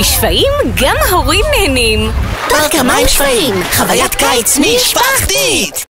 בשפיים גם ההורים נהנים. דווקא מים שפיים, חוויית קיץ משפחתית!